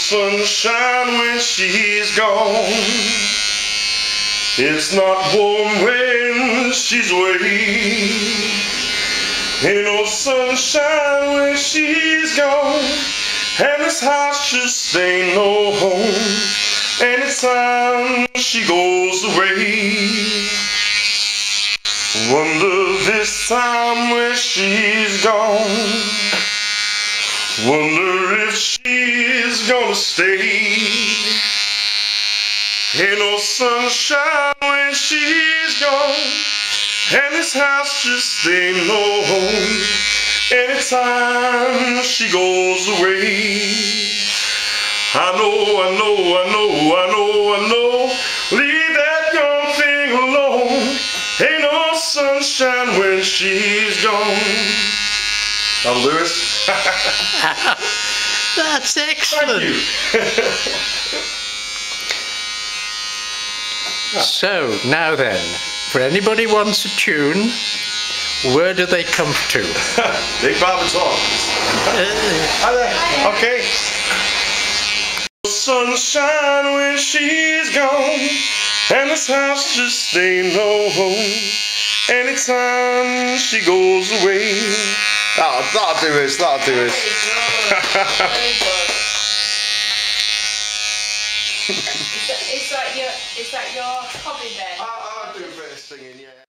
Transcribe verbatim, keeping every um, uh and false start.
sunshine when she's gone. It's not warm when she's away. Ain't no sunshine when she's gone. And this house just ain't no home anytime she goes away. Wonder this time when she's gone, wonder if she's gonna stay. Ain't no sunshine when she's gone, and this house just ain't no home anytime she goes away. I know, I know, I know, I know, I know, leave that young thing alone. Ain't no sunshine when she's gone. Now, Lewis. That's excellent. Thank you. So, now then, for anybody who wants a tune, where do they come to? Big Barber Talk. Hi there. Okay. Sunshine when she's gone, and this house just ain't no home anytime she goes away. Oh, that'll do this, that'll do this. Is that your, is that your hobby then? I, I do a bit of singing, yeah.